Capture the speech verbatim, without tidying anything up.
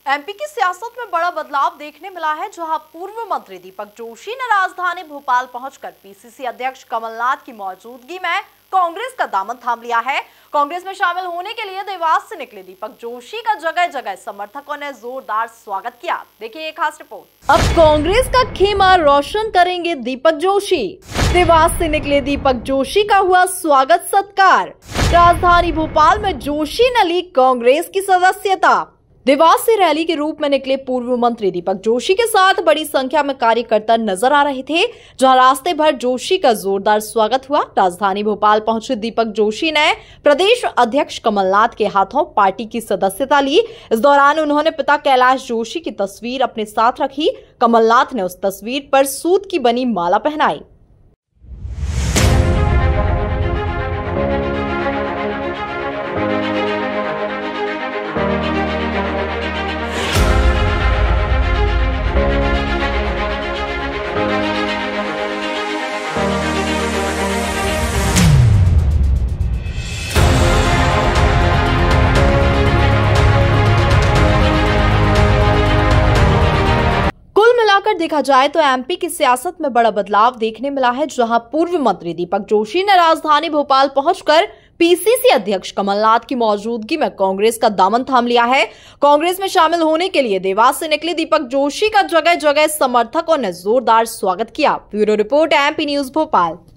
MP की सियासत में बड़ा बदलाव देखने मिला है, जहां पूर्व मंत्री दीपक जोशी ने राजधानी भोपाल पहुंचकर पीसीसी अध्यक्ष कमलनाथ की मौजूदगी में कांग्रेस का दामन थाम लिया है। कांग्रेस में शामिल होने के लिए देवास से निकले दीपक जोशी का जगह जगह समर्थकों ने जोरदार स्वागत किया। देखिए एक खास रिपोर्ट। अब कांग्रेस का खेमा रोशन करेंगे दीपक जोशी। देवास से निकले दीपक जोशी का हुआ स्वागत सत्कार। राजधानी भोपाल में जोशी ने ली कांग्रेस की सदस्यता। देवास से रैली के रूप में निकले पूर्व मंत्री दीपक जोशी के साथ बड़ी संख्या में कार्यकर्ता नजर आ रहे थे, जहां रास्ते भर जोशी का जोरदार स्वागत हुआ। राजधानी भोपाल पहुंचे दीपक जोशी ने प्रदेश अध्यक्ष कमलनाथ के हाथों पार्टी की सदस्यता ली। इस दौरान उन्होंने पिता कैलाश जोशी की तस्वीर अपने साथ रखी। कमलनाथ ने उस तस्वीर पर सूत की बनी माला पहनाई। मिलाकर देखा जाए तो एमपी की सियासत में बड़ा बदलाव देखने मिला है, जहां पूर्व मंत्री दीपक जोशी ने राजधानी भोपाल पहुंचकर पीसीसी अध्यक्ष कमलनाथ की मौजूदगी में कांग्रेस का दामन थाम लिया है। कांग्रेस में शामिल होने के लिए देवास से निकले दीपक जोशी का जगह जगह समर्थकों ने जोरदार स्वागत किया। Bureau report MP news Bhopal.